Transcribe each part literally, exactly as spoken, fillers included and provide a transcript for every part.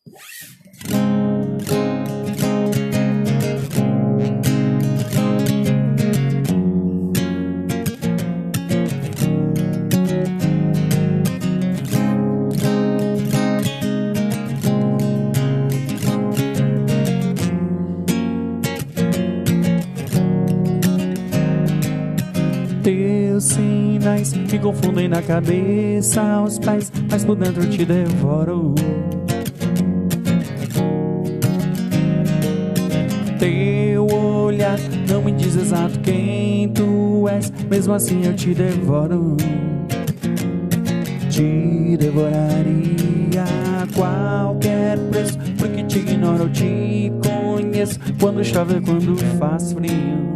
Teus sinais me confundem na cabeça, os pés, mas por dentro te devoro. Teu olhar não me diz exato quem tu és, mesmo assim eu te devoro. Te devoraria a qualquer preço, porque te ignoro, eu te conheço. Quando chove, quando faz frio.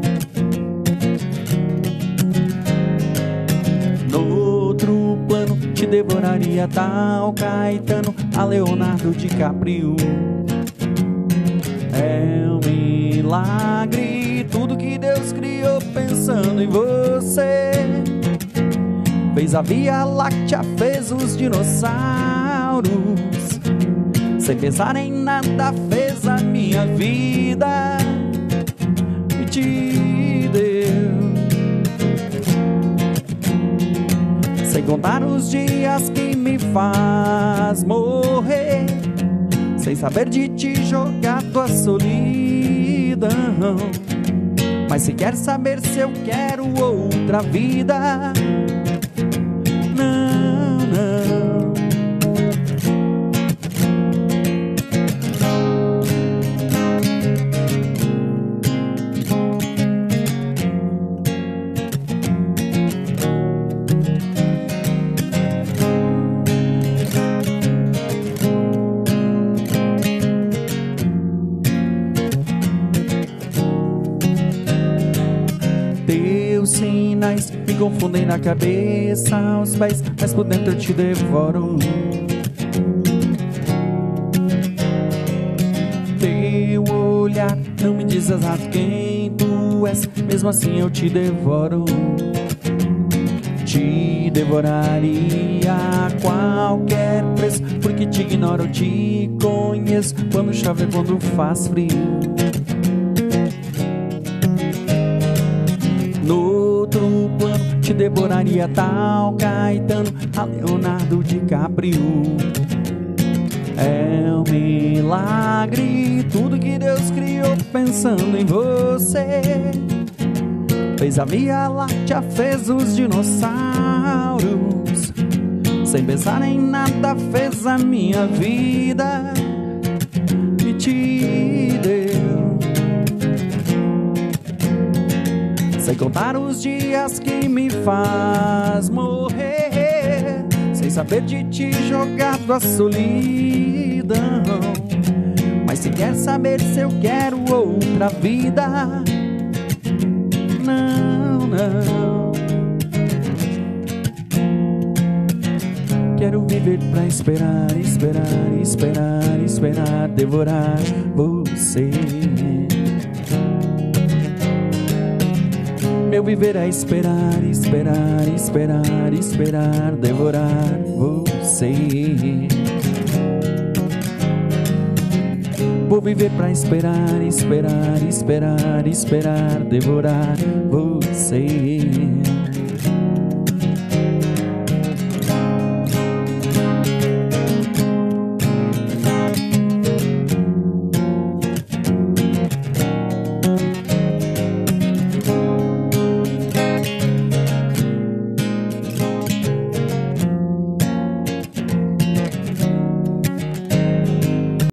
Outro plano, te devoraria tal Caetano a Leonardo DiCaprio. É um milagre tudo que Deus criou pensando em você. Fez a Via Láctea, fez os dinossauros, sem pensar em nada fez a minha vida e te deu. Sem contar os dias que me faz morrer, sem saber de ti jogar tua solidão. Mas se quer saber se eu quero outra vida, não, não. Teus sinais me confundem na cabeça, os pés, mas por dentro eu te devoro. Teu olhar não me diz exato quem tu és, mesmo assim eu te devoro. Te devoraria a qualquer preço, porque te ignoro, eu te conheço. Quando chove, quando faz frio. No outro plano, te devoraria tal Caetano a Leonardo DiCaprio. É um milagre tudo que Deus criou pensando em você. Fez a Via Láctea, fez os dinossauros, sem pensar em nada fez a minha vida e te deu. Sem contar os dias que me faz morrer, sem saber de ti jogar tua solidão. Mas se quer saber se eu quero outra vida, não, não. Quero viver pra esperar, esperar, esperar, esperar, devorar você. Meu viver é esperar, esperar, esperar, esperar, devorar você. Vou viver pra esperar, esperar, esperar, esperar, devorar você.